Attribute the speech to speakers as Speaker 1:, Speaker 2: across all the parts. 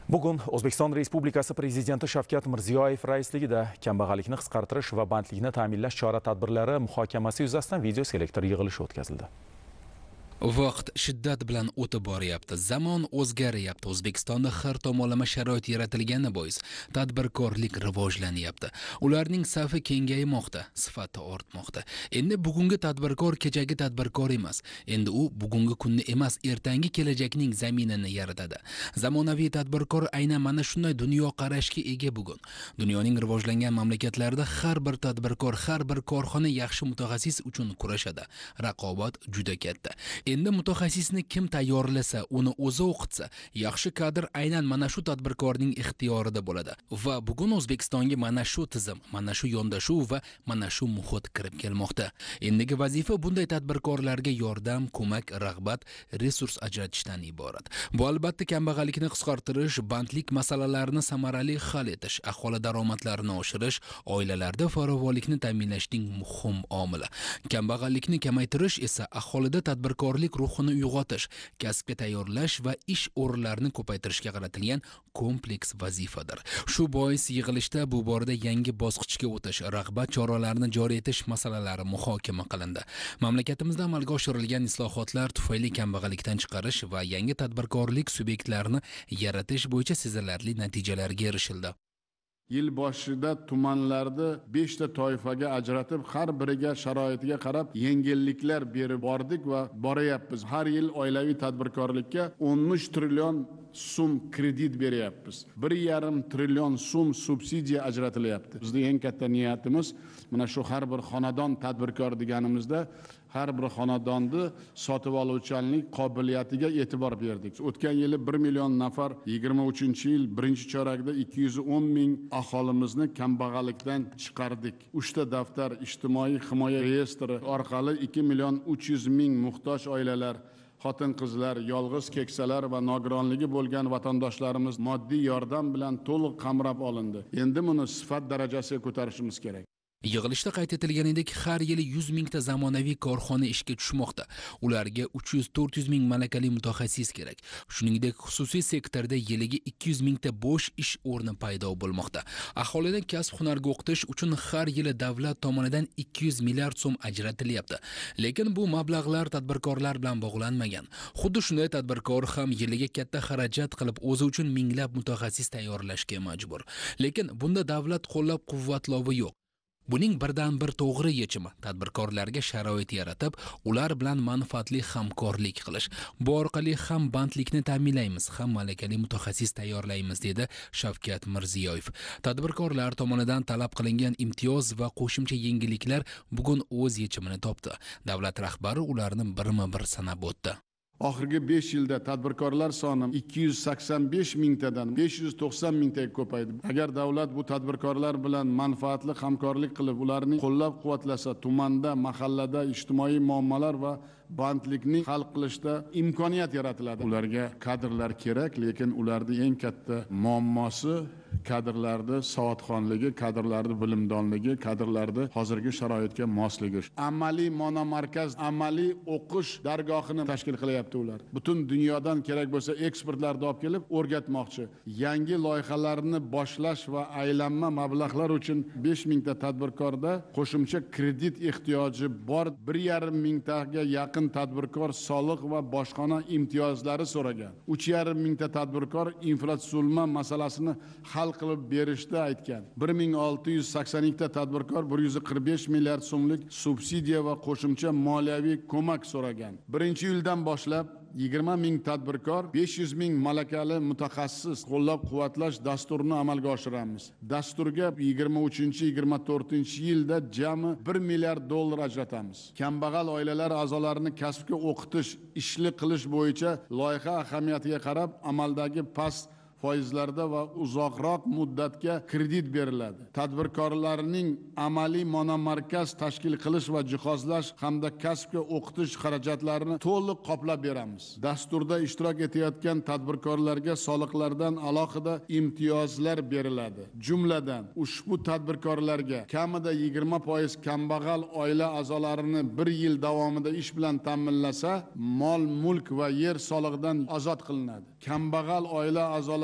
Speaker 1: Bugun O'zbekiston Respublikasi Prezidenti Shavkat Mirziyoyev raisligida kambag'allikni qisqartirish va bandlikni ta'minlash chora-tadbirlari muhokamasi yuzasidan video selektor yig'ilishi o'tkazildi.
Speaker 2: Vaqt shiddat bilan o'tib boryapti. Zamon o'zgaryapti. O'zbekistonda har tomonlama sharoit yaratilgani bois tadbirkorlik rivojlanyapti. Ularning safi kengaymoqda, sifati ortmoqda. Endi bugungi tadbirkor kechagi tadbirkor emas. Endi u bugungi kunni emas, ertangi kelajakning zaminini yaratadi. Zamonaviy tadbirkor aynan mana shunday dunyo qarashga ega bugun. Dunyoning rivojlangan mamlakatlarida har bir tadbirkor, har bir korxona yaxshi mutaxassis uchun kurashadi. Raqobat juda katta. Endi mutaxassisni kim tayyorlasa, uni o'zi o'qitsa, yaxshi kadr aynan mana shu tadbirkorning ixtiyorida bo'ladi. Va bugun O'zbekistonga mana shu tizim, mana shu yondashuv va mana shu muhit kirib kelmoqda. Endigi vazifa bunday tadbirkorlarga yordam, ko'mak, rag'bat, resurs ajratishdan iborat. Bu albatta kambag'allikni qisqartirish, bandlik masalalarini samarali hal etish, aholi daromadlarini oshirish, oilalarda farovonlikni ta'minlashning muhim omili. Kambag'allikni kamaytirish esa aholida tadbirkorlik ruhini uyg'otish, kasbga tayyorlash va ish o'rinlarini ko'paytirishga qaratilgan kompleks vazifadir. Shu bois yig'ilishda bu borada yangi bosqichga o'tish, rag'bat choralarini joriy etish masalalari muhokama qilindi. Mamlakatimizda amalga oshirilgan islohotlar tufayli kambag'allikdan chiqarish va yangi tadbirkorlik subyektlarini yaratish bo'yicha sezilarli natijalarga erishildi.
Speaker 3: Yil boshida tumanlarda 5 ta toifaga ajratib, har biriga sharoitiga qarab yengilliklar berib bordik va boryapmiz. Har yil oilaviy tadbirkorlikka 13 trillion so'm kredit beryapmiz. 1,5 trillion so'm subsidiya ajratilyapti. Bizning eng katta niyatimiz mana shu har bir xonadon tadbirkor deganimizda har bir xonadonni sotib oluvchanlik qobiliyatiga e'tibor berdik. O'tgan yili 1 million nafar, 23-yil birinchi chorakda 210 ming aholimizni kambag'allikdan chiqardik. 3 ta daftar ijtimoiy himoya reyestri orqali 2 million 300 ming muhtoj oilalar, xotin-qizlar, yolg'iz keksalar va nogironligi bo'lgan vatandoshlarimiz moddiy yordam bilan to'liq qamrab olindi. Endi buni sifat darajasiga ko'tarishimiz kerak.
Speaker 2: Yig'ilishda qayd etilganidek, har yili 100 mingta zamonaviy korxona ishga tushmoqda. Ularga 300-400 ming malakali mutaxassis kerak. Shuningdek, xususiy sektorda yiliga 200 mingta bo'sh ish o'rni paydo bo'lmoqda. Aholidan kasb-hunarga o'qitish uchun har yili davlat tomonidan 200 milliard so'm ajratilyapti. Lekin bu mablag'lar tadbirkorlar bilan bog'lanmagan. Xuddi shunday tadbirkor ham yiliga katta xarajat qilib o'zi uchun minglab mutaxassis tayyorlashga majbur. Lekin bunda davlat qo'llab-quvvatlovi yo'q. Buning birdan bir to'g'ri yechimi tadbirkorlarga sharoit yaratib, ular bilan manfaatli hamkorlik qilish. Bu orqali ham bandlikni ta'minlaymiz, ham malakali mutaxassis tayyorlaymiz, dedi Shavkat Mirziyoyev. Tadbirkorlar tomonidan talab qilingan imtiyoz va qo'shimcha yengilliklar bugun o'z yechimini topdi. Davlat rahbari ularni birma-bir sanab o'tdi.
Speaker 3: Oxirgi 5 yilda tadbirkorlar soni 285 mingtadan 590 mingtaga ko'paydi. Agar davlat bu tadbirkorlar bilan manfaatli hamkorlik qilib, ularni qo'llab-quvvatlasa, tumanda, mahallada ijtimoiy muammolar va bandlikni hal qilishda imkoniyat yaratiladi. Ularga kadrlar kerak, lekin ularning eng katta muammosi kadrlarning savodxonligi, kadrlarning bilimdonligi, kadrlarning hozirgi sharoitga mosligi. Amaliy monomarkaz, amaliy o'qish dargohini tashkil qilyapti ular. Butun dunyodan kerak bo'lsa ekspertlarni olib kelib o'rgatmoqchi. Yangi loyihalarni boshlash va aylanma mablag'lar uchun 5 mingta tadbirkorda qo'shimcha kredit ehtiyoji bor. 1,5 mingtaga yaqin tadbirkor soliq va bojxona imtiyozlari so'ragan. 3,5 mingta tadbirkor infratuzilma masalasini hal qilib berishda aytgan. 1682 ta tadbirkor 145 milliard so'mlik subsidiya va qo'shimcha moliyaviy ko'mak so'ragan. Birinchi yildan boshlab 20 ming tadbirkor, 500 ming malakali mutaxassis qo'llab-quvvatlash dasturini amalga oshiramiz. Dasturga 23-24-yilda jami 1 milliard dollar ajratamiz. Kambag'al oilalar a'zolarini kasbga o'qitish, ishli qilish bo'yicha loyiha ahamiyatiga qarab amaldagi past foizlarda va uzoqroq muddatga kredit beriladi. Tadbirkorlarning amaliy monomarkaz tashkil qilish va jihozlash hamda kasbga o'qitish xarajatlarini to'liq qoplab beramiz. Dasturda ishtirok etayotgan tadbirkorlarga soliqlardan alohida imtiyozlar beriladi. Jumladan, ushbu tadbirkorlarga kamida 20% kambag'al oila a'zolarini 1 yil davomida ish bilan ta'minlasa, mol, mulk va yer solig'idan ozod qilinadi. Kambag'al oila a'zolari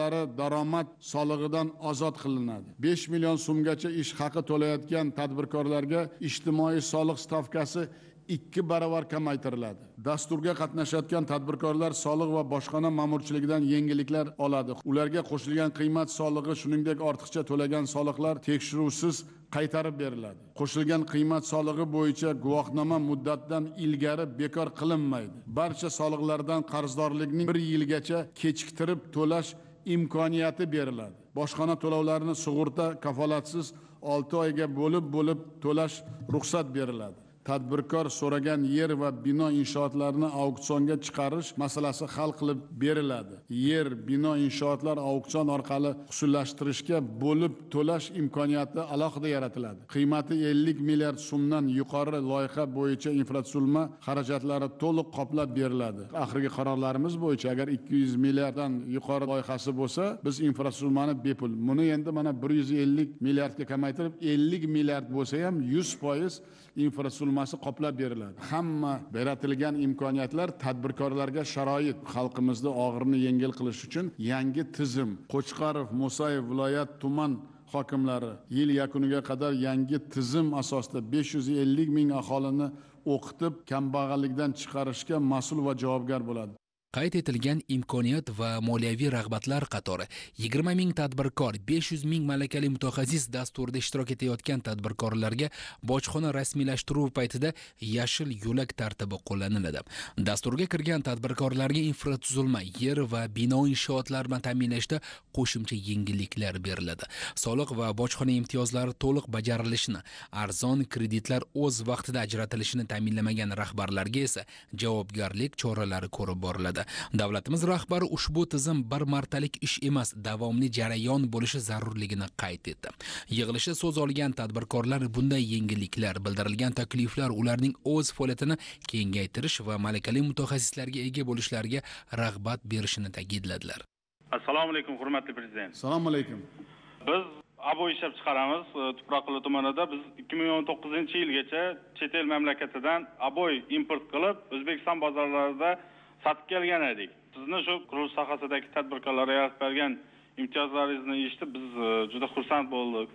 Speaker 3: xodimlari daromad solig'idan ozod qilinadi. 5 million so'mgacha ish haqi to'layotgan tadbirkorlarga ijtimoiy soliq stavkasi 2 baravar kamaytiriladi. Dasturga qatnashayotgan tadbirkorlar soliq va bojxona ma'murchiligidan yengilliklar oladi. Ularga qo'shilgan qiymat solig'i, shuningdek ortiqcha to'lagan soliqlar tekshiruvsiz qaytarib beriladi. Qo'shilgan qiymat solig'i bo'yicha guvohnoma muddatidan ilgari bekor qilinmaydi. Barcha soliqlardan qarzdorlikning 1 yilgacha kechiktirib to'lash imkoniyati beriladi. Bojxona to'lovlarini sug'urta kafolatsiz 6 oyga bo'lib to'lash ruxsat beriladi. Tadbirkor so'ragan yer va bino inshootlarini auksionga chiqarish masalasi hal qilib beriladi. Yer, bino, inshootlar auksion orqali xususlashtirishga bo'lib to'lash imkoniyati alohida yaratiladi. Qiymati 50 milliard so'mdan yuqori loyiha bo'yicha infratuzilma xarajatlari to'liq qoplab beriladi. Oxirgi qarorlarimiz bo'yicha agar 200 milliarddan yuqori loyihasi bo'lsa, biz infratuzilmani bepul. Buni endi mana 150 milliardga kamaytirib 50 milliard bo'lsa ham 100% infratuzilmasi qoplab beriladi. Hamma beratilgan imkoniyatlar tadbirkorlarga sharoit, xalqimizni og'irini yengil qilish uchun yangi tizim. Qo'chqarov, Musayev viloyat tuman hokimlari yil yakuniga qadar yangi tizim asosida 550 ming aholini o'qitib, kambag'allikdan chiqarishga mas'ul va javobgar bo'ladi.
Speaker 2: Qayd etilgan imkoniyat va moliyaviy rag'batlar qatori 20 ming tadbirkor, 500 ming malakali mutaxassis dasturida ishtirok etayotgan tadbirkorlarga bojxona rasmiylashtirish paytida yashil yo'lak tartibi qo'llaniladi. Dasturga kirgan tadbirkorlarga infratuzilma, yer va bino inshootlarini ta'minlashda qo'shimcha yengilliklar beriladi. Soliq va bojxona imtiyozlari to'liq bajarilishini, arzon kreditlar o'z vaqtida ajratilishini ta'minlamagan rahbarlarga esa javobgarlik choralari ko'rib boriladi. Davlatimiz rahbari ushbu tizim bir martalik ish emas, davomli jarayon bo'lishi zarurligini qayd etdi. Yig'ilishda so'z olgan tadbirkorlar bunday yengilliklar, bildirilgan takliflar ularning o'z faoliyatini kengaytirish va malakali mutaxassislarga ega bo'lishlariga rag'bat berishini ta'kidladilar.
Speaker 4: Assalomu alaykum, hurmatli prezident.
Speaker 3: Assalomu alaykum.
Speaker 4: Biz aboy ishlab chiqaramiz. Tuproqli tumanida biz 2019-yilgacha chet el mamlakatidan aboy import qilib, O'zbekiston bozorlarida satib kelgan edik. Sizni shu qurilish sohasidagi tadbirkorlarga yaratib bergan imtiyozlaringizni eshitib biz juda xursand bo'ldik.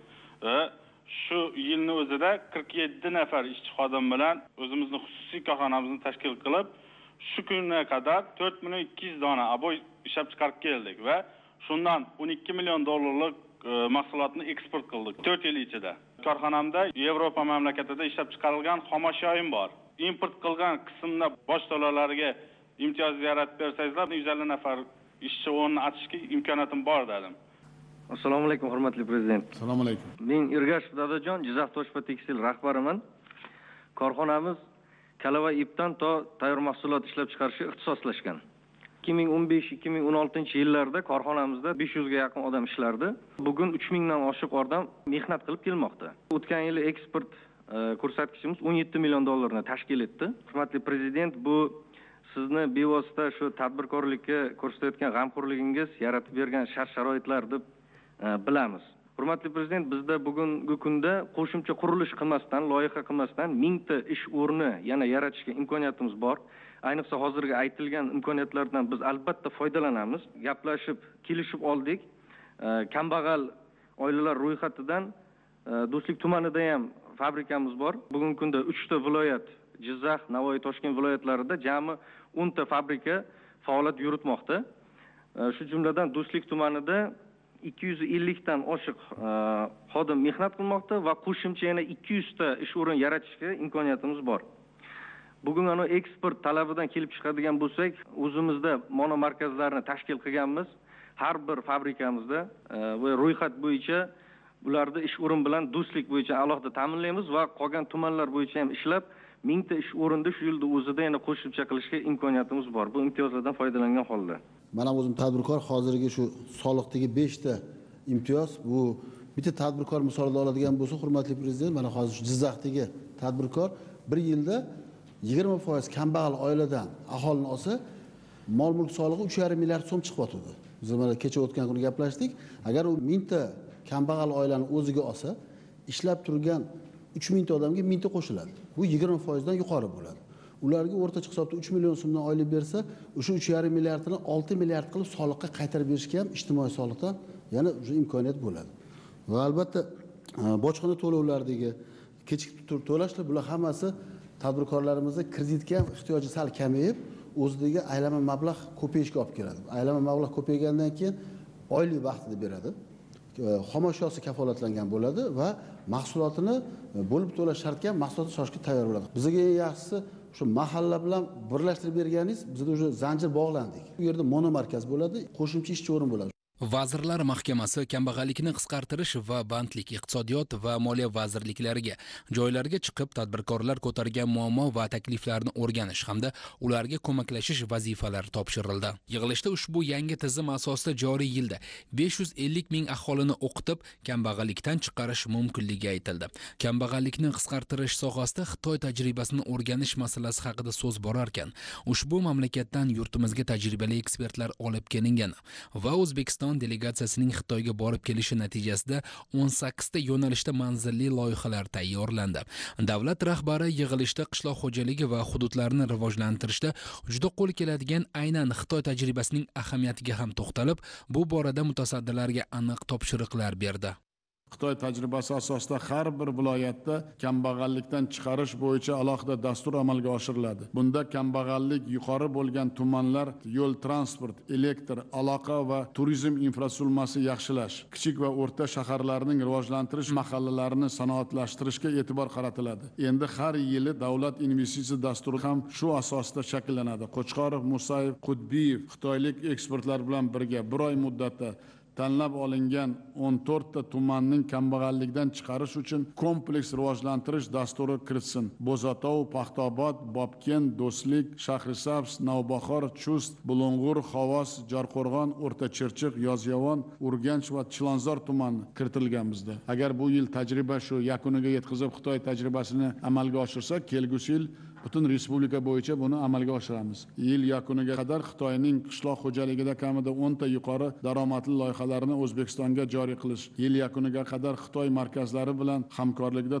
Speaker 4: Shu yilning o'zida 47 nafar ishchi xodim bilan o'zimizning xususiy korxonamizni tashkil qilib, shu kunga qadar 4200 dona aboy ishlab chiqarib keldik va shundan 12 million dollarlik mahsulotni eksport qildik 4 yil ichida. Korxonamda Yevropa mamlakatida ishlab chiqarilgan xomashyoyim bor. Import qilgan qismda boj to'lovlariga imtiyoz yaratib bersangizlar 150 nafar ishchi o'rnini ochishga imkoniyatim bor dedim.
Speaker 5: Assalomu alaykum, hurmatli prezident.
Speaker 3: Assalomu alaykum.
Speaker 5: Men Ergashev Dadajon, Jizzax Toshpa tekstil rahbariman. Korxonamiz kala va ipdan to tayyor mahsulot ishlab chiqarishga ixtisoslashgan. 2015-2016 yillarda korxonamizda 500 ga yaqin odam ishlardi. Bugun 3000 dan oshiq odam mehnat qilib kelmoqda. O'tgan yili eksport ko'rsatkichimiz 17 million dollarni tashkil etdi. Hurmatli prezident, bu sizni bevosita shu tadbirkorlikka ko'rsatayotgan g'amxo'rligingiz yaratib bergan shart-sharoitlar deb bilamiz. Hurmatli prezident, bizda bugungi kunda qo'shimcha qurilish qilmasdan, loyiha qilmasdan 1000 ta ish o'rni yana yaratishga imkoniyatimiz bor. Ayniqsa hozirgi aytilgan imkoniyatlardan biz albatta foydalanamiz. Gaplashib, kelishib oldik. Kambag'al oilalar ro'yxatidan Do'stlik tumanida ham fabrikamiz bor. Bugungi kunda 3 ta viloyat, Jizzax, Navoiy, Toshkent viloyatlarida jami 10 ta fabrika faoliyat yuritmoqda. Shu jumladan Do'stlik tumanida 250 dan oshiq xodim mehnat qilmoqda va qo'shimcha yana 200 ta ish o'rin yaratishga imkoniyatimiz bor. Bugun ana eksport talabidan kelib chiqadigan bo'lsak, o'zimizda monomarkazlarni tashkil qilganmiz. Har bir fabrikamizda va ro'yxat bo'yicha ularni ish o'rin bilan do'stlik bo'yicha alohida ta'minlaymiz va qolgan tumanlar bo'yicha ham ishlab 1000 ta ish o'rinda shu yilda o'zida yana qo'shimcha qilishga imkoniyatimiz bor. Bu imtiyozlardan foydalangan holda.
Speaker 6: Mana o'zim tadbirkor, hozirgi shu soliqdagi 5 ta imtiyoz, bu bitta tadbirkor misolida oladigan bo'lsa, hurmatli prezident, mana hozir shu Jizzaxdagi tadbirkor bir yilda 20% kambag'al oiladan aholini olsa, mol mulk solig'i 3,5 milliard so'm chiqyapti. Biz mana kecha o'tgan kuni gaplashdik. Agar u 1000 ta kambag'al oilani o'ziga olsa, ishlab turgan 3000 ta odamga 1000 ta qo'shiladi. Bu 20% dan yuqori bo'ladi. ularga o'rtacha hisobda 3 million so'mdan oylik bersa, o'sha 3,5 milliardni 6 milliard qilib soliqqa qaytarib berishga ham ijtimoiy soliqdan yana o'sha imkoniyat bo'ladi. Va albatta bojxona to'lovlaridagi kechikib to'lashlar bular hammasi tadbirkorlarimizda kreditga ham ehtiyoji sal kamayib, o'zidagi aylama mablag' ko'payishga olib keladi. Aylama mablag' ko'paygandan keyin oylik vaqtida beradi. Xomashyosi kafolatlangan bo'ladi va mahsulotini bo'lib to'lash shartga mahsulot sochishga tayyor bo'ladi. Bizga eng yaxshisi shu mahalla bilan birlashtirib berganingiz, bizda o'sha zanjir bog'landik. Bu yerda monomarkaz bo'ladi, qo'shimcha ishchi o'rin bo'ladi.
Speaker 2: Vazirlar Mahkamasi kambag'allikni qisqartirish va bandlik, iqtisodiyot va moliya vazirliklariga joylarga chiqib tadbirkorlar ko'targan muammo va takliflarni o'rganish hamda ularga ko'maklashish vazifalari topshirildi. Yig'ilishda ushbu yangi tizim asosida joriy yilda 550 ming aholini o'qitib kambag'allikdan chiqarish mumkinligi aytildi. Kambag'allikni qisqartirish sohasida Xitoy tajribasini o'rganish masalasi haqida so'z borarkan, ushbu mamlakatdan yurtimizga tajribali ekspertlar olib kelingan va O'zbekiston delegatsiyasining Xitoyga borib kelishi natijasida 18 ta yo'nalishda manzilli loyihalar tayyorlandi. Davlat rahbari yig'ilishda qishloq xo'jaligi va hududlarni rivojlantirishda juda qo'l keladigan aynan Xitoy tajribasining ahamiyatiga ham to'xtalib, bu borada mutasaddilarga aniq topshiriqlar berdi.
Speaker 3: Xitoy tajribasi asosida har bir viloyatda kambag'allikdan chiqarish bo'yicha alohida dastur amalga oshiriladi. Bunda kambag'allik yuqori bo'lgan tumanlar yo'l transport, elektr, aloqa va turizm infratuzilmasi yaxshilash, kichik va o'rta shaharlarning rivojlantirish, mahallalarini sanoatlashtirishga e'tibor qaratiladi. Endi har yili davlat investitsiya dasturi ham shu asosda shakllanadi. Qo'chqorov, Musayev, Qudbiyev xitoylik ekspertlar bilan birga bir oy muddatda tanlab olingan 14 ta tumanning kambag'allikdan chiqarish uchun kompleks rivojlantirish dasturi kiritsin. Bo'zatov, Paxtaobod, Bobken, Do'stlik, Shahrisabz, Navbahor, Chust, Bulung'ur, Xovos, Jarqo'rg'on, O'rta Chirchiq, Yozyovon, Urganch va Chilonzor tumani kiritilgan bizda. Agar bu yil tajriba shu yakuniga yetkazib Xitoy tajribasini amalga oshirsa, kelgusi yil butun respublika bo'yicha buni amalga oshiramiz. Yil yakuniga qadar Xitoyning qishloq xo'jaligida kamida 10 ta yuqori daromadli loyihalarini O'zbekistonga joriy qilish. Yil yakuniga qadar Xitoy markazlari bilan hamkorlikda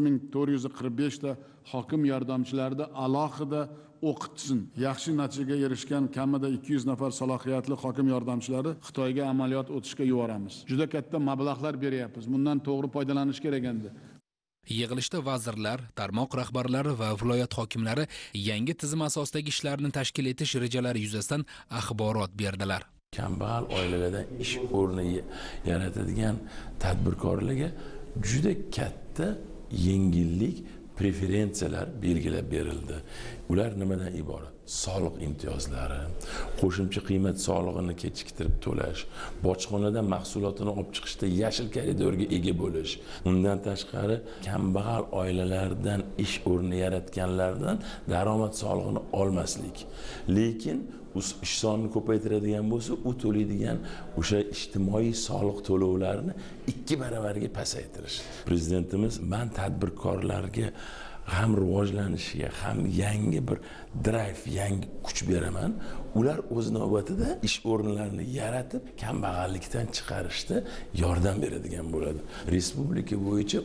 Speaker 3: 9445 ta hokim yordamchilarida alohida o'qitsin. Yaxshi natijaga erishgan kamida 200 nafar salohiyatli hokim yordamchilari Xitoyga amaliyot o'tishga yuboramiz. Juda katta mablag'lar beryapmiz. Bundan to'g'ri foydalanish kerak endi.
Speaker 2: Yig'ilishda vazirlar, tarmoq rahbarlari va viloyat hokimlari yangi tizim asosidagi ishlarni tashkil etish rejalari yuzasidan axborot berdilar.
Speaker 7: Kambag'al oilalardan ish o'rni yaratadigan tadbirkorlarga juda katta yengillik, preferensiyalar belgilab berildi. Ular nimadan iborat? Soliq imtiyozlari, qo'shimcha qiymat solig'ini kechiktirib to'lash, bojxonadan mahsulotini olib chiqishda yashil koridorga ega bo'lish. Undan tashqari kambag'al oilalardan ish o'rni yaratganlardan daromad solig'ini olmaslik. Lekin ish sonini ko'paytiradigan bo'lsa, u to'laydigan o'sha ijtimoiy soliq to'lovlarini 2 baravariga pasaytirish. Prezidentimiz men tadbirkorlarga ham rivojlanishiga, ham yangi bir drive, yangi kuch beraman. Ular o'z navbatida ish o'rinlarini yaratib, kambag'allikdan chiqarishda yordam beradigan bo'ladi. Respublika bo'yicha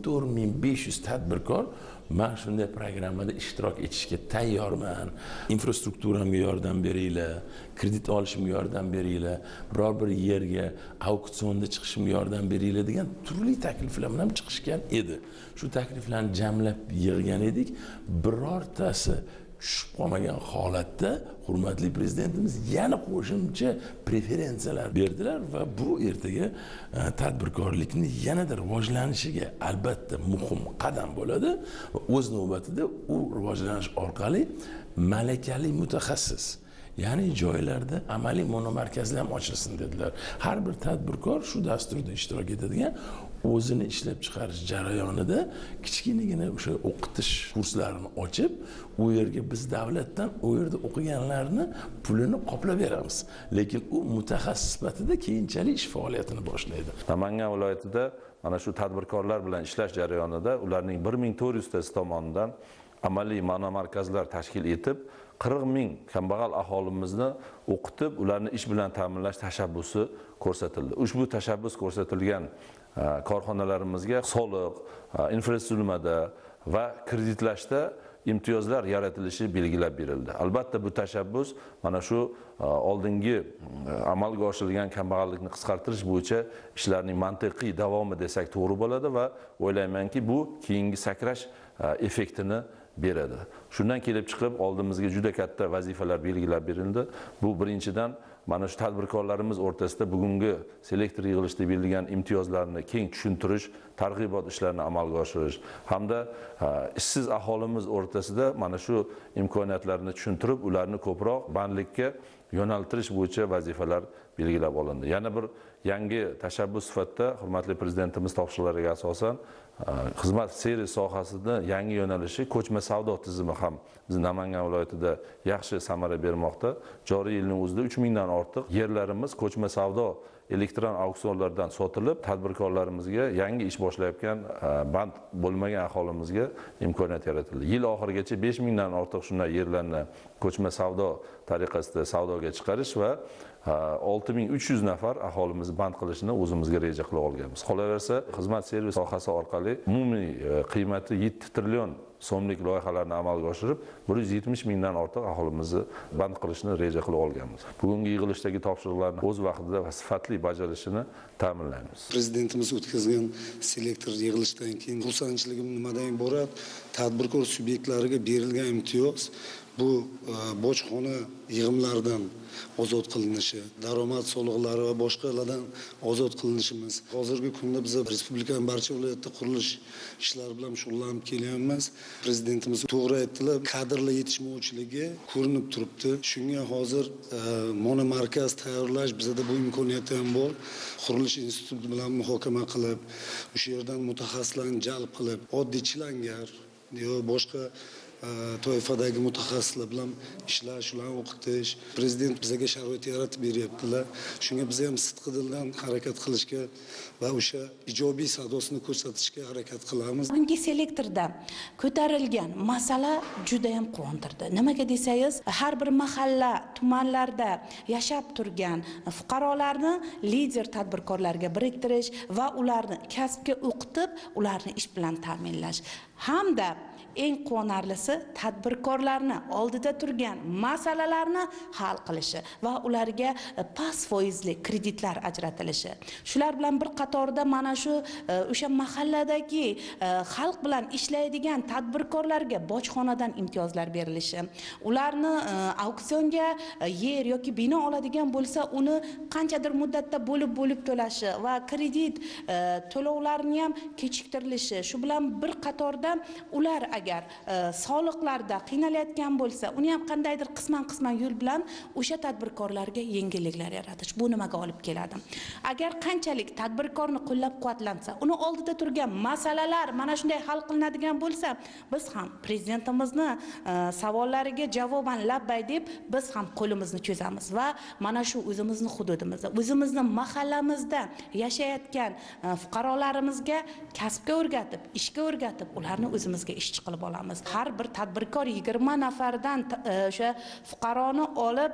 Speaker 7: 14500 tadbirkor men shunday programmada ishtirok etishga tayyorman. Infrastrukturamga yordam beringlar, kredit olishimga yordam beringlar, biror bir yerga auksionda chiqishimga yordam beringlar degan turli takliflar bilan chiqishgan edi. Shu takliflarni jamlab yig'gan edik. Birortasi tushib qolmagan holatda hurmatli prezidentimiz yana qo'shimcha preferensiyalar berdilar va bu ertaga tadbirkorlikni yanada rivojlanishiga albatta muhim qadam bo'ladi va o'z navbatida u rivojlanish orqali malakali mutaxassis, ya'ni joylarda amaliy monomarkazlar ham ochilsin dedilar. Har bir tadbirkor shu dasturda ishtirok etadigan o'zini ishlab chiqarish jarayonida kichkinagina o'sha o'qitish kurslarini ochib, u yerga biz davlatdan u yerda o'qiganlarni pulini qoplab beramiz. Lekin u mutaxassis sifatida keyinchalik ish faoliyatini boshlaydi.
Speaker 8: Namangan viloyatida mana shu tadbirkorlar bilan ishlash jarayonida ularning 1400 tasi tomonidan amaliy monomarkazlar tashkil etib, 40 ming kambag'al aholimizni o'qitib, ularni ish bilan ta'minlash tashabbusi ko'rsatildi. Ushbu tashabbus ko'rsatilgan korxonalarimizga soliq, infratuzilmada va kreditlashda imtiyozlar yaratilishi belgilab berildi. Albatta bu tashabbus mana shu oldingi amalga oshirilgan kambag'allikni qisqartirish bo'yicha ishlarning mantiqiy davomi desak to'g'ri bo'ladi va o'ylaymanki bu keyingi sakrash effektini beradi. Shundan kelib chiqib oldimizga juda katta vazifalar belgilab berildi. Bu birinchidan mana shu tadbirkorlarimiz o'rtasida bugungi selektor yig'ilishida berilgan imtiyozlarni keng tushuntirish, targ'ibot ishlarini amalga oshirish hamda ishsiz aholimiz o'rtasida mana shu imkoniyatlarni tushuntirib, ularni ko'proq bandlikka yo'naltirish bo'yicha vazifalar belgilab olindi. Yana bir yangi tashabbus sifatida hurmatli prezidentimiz topshiriqlariga asosan xizmat servis sohasida yangi yo'nalishi ko'chma savdo tizimi ham biz Namangan viloyatida yaxshi samara bermoqda. Joriy yilning o'zida 3000 dan ortiq yerlarimiz ko'chma savdo elektron auksionlardan sotilib, tadbirkorlarimizga yangi ish boshlayotgan band bo'lmagan aholimizga imkoniyat yaratildi. Yil oxirigacha 5000 dan ortiq shunday yerlarni ko'chma savdo tariqasida savdoga chiqarish va 6300 nafar aholimizni band qilishni o'zimizga reja qilib olganmiz. Qolaversa, xizmat servis sohasi orqali umumiy qiymati 7 trillion so'mlik loyihalarni amalga oshirib, 170 mingdan ortiq aholimizni band qilishni reja qilib olganmiz. Bugungi yig'ilishdagi topshiriqlarni o'z vaqtida va sifatli bajarilishini ta'minlaymiz.
Speaker 9: Prezidentimiz o'tkazgan selektor yig'ilishdan keyin xursandchiligim nimadan iborat? Tadbirkor subyektlariga berilgan imtiyoz bu bojxona yig'imlaridan ozod qilinishi, daromad soliqlari va boshqalardan ozod qilinishimiz. Hozirgi kunda biz respublikaning barcha viloyatda qurilish ishlari bilan shug'ullanib kelyapmiz. Prezidentimiz to'g'ri aytdilar, kadrlar yetishmovchiligi ko'rinib turibdi. Shunga hozir monomarkaz tayyorlash, bizda bu imkoniyat ham bor. Qurilish instituti bilan muhokama qilib, o'sha yerdan mutaxassislarni jalb qilib, oddiy chilangar yo boshqa toifadagi mutaxassislar bilan ishlash, ularni o'qitish, prezident bizga sharoit yaratib beryaptilar. Shunga biz ham sidqidildan harakat qilishga va o'sha ijobiy sadosini ko'rsatishga harakat qilamiz.
Speaker 10: Bugungi selektorda ko'tarilgan masala juda ham quvontirdi. Nimaga desangiz, har bir mahalla, tumanlarda yashab turgan fuqarolarni lider tadbirkorlarga biriktirish va ularni kasbga o'qitib, ularni ish bilan ta'minlash hamda eng quvonarlisi tadbirkorlarni oldida turgan masalalarni hal qilishi va ularga past foizli kreditlar ajratilishi. Shular bilan bir qatorda mana shu o'sha mahalladagi xalq bilan ishlaydigan tadbirkorlarga bojxonadan imtiyozlar berilishi, ularni auksionga yer yoki bino oladigan bo'lsa, uni qanchadir muddatda bo'lib to'lashi va kredit to'lovlarini ham kechiktirilishi. Shu bilan bir qatorda ular agar soliqlarda qiynalayotgan bo'lsa, uni ham qandaydir qisman yo'l bilan o'sha tadbirkorlarga yengilliklar yaratish. Bu nimaga olib keladi? Agar qanchalik tadbirkorni qo'llab-quvvatlansa, uni oldida turgan masalalar mana shunday hal qilinadigan bo'lsa, biz ham prezidentimizni savollariga javoban labbay deb biz ham qo'limizni cho'zamiz va mana shu o'zimizni hududimizda, o'zimizni mahallamizda yashayotgan fuqarolarimizga kasbga o'rgatib, ishga o'rgatib, ularni o'zimizga ishchi qilib olamiz. Har bir tadbirkor 20 nafardan o'sha fuqaroni olib,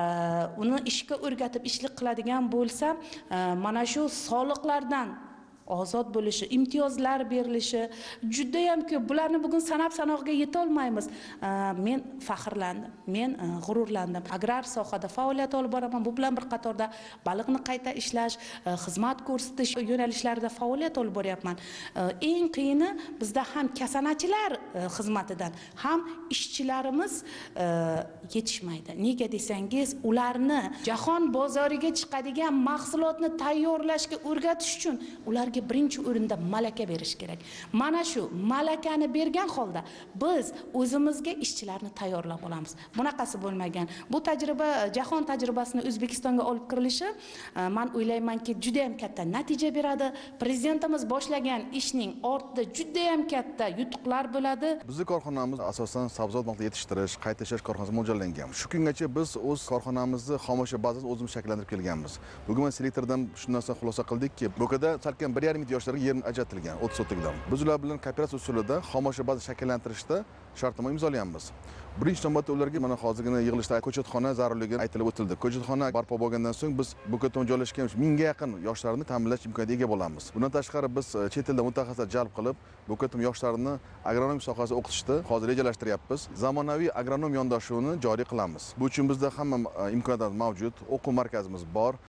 Speaker 10: uni ishga o'rgatib ishlik qiladigan bo'lsa, mana shu soliqlardan ozod bo'lishi, imtiyozlar berilishi juda ham ko'p. Bularni bugun sanab-sanog'iga yeta olmaymiz. Men faxrlandim, men g'ururlandim. Agrar sohada faoliyat olib boraman. Bu bilan bir qatorda baliqni qayta ishlash, xizmat ko'rsatish yo'nalishlarida faoliyat olib boryapman. Eng qiyini bizda ham kasanachilar xizmatidan ham ishchilarimiz yetishmaydi. Nega desangiz, ularni jahon bozoriga chiqadigan mahsulotni tayyorlashga o'rgatish uchun ular birinchi o'rinda malaka berish kerak. Mana shu malakani bergan holda biz o'zimizga ishchilarni tayyorlab olamiz. Bunaqasi bo'lmagan. Bu tajriba jahon tajribasini O'zbekistonga olib kirilishi, men o'ylaymanki, juda ham katta natija beradi. Prezidentimiz boshlagan ishning ortida juda ham katta yutuqlar bo'ladi.
Speaker 11: Bizning korxonamiz asosan sabzavot yetishtirish, qayta ishlash korxonasi mo'ljallangan. Shu kungacha biz o'z korxonamizni xomashyo bazasini o'zimiz shakllantirib kelganmiz. Bugun selektordan shu narsa xulosa qildikki, Bo'kada salkam 1,5 million yoshlarga yer ajratilgan 30 sotixdan. Biz ular bilan kooperatsiya usulida xomashyo baza shakllantirishda shartnoma imzolaganmiz. Birinchi navbatda ularga mana hozirgina yig'ilishda ko'chatxona zarurligi aytilib o'tildi. Ko'chatxona barpo bo'lgandan so'ng biz bu ko'chatxona joylashgan 1000 ga yaqin yoshlarni ta'minlash imkoniyatiga ega bo'lamiz. Bundan tashqari biz chet elda mutaxassislar jalb qilib, bu ko'tam yoshlarni agronomik sohasida o'qitishni hozir rejalashtiryapmiz. Zamonaviy agronom yondashuvini joriy qilamiz. Bu uchun bizda hamma imkoniyatlar mavjud. O'quv markazimiz bor.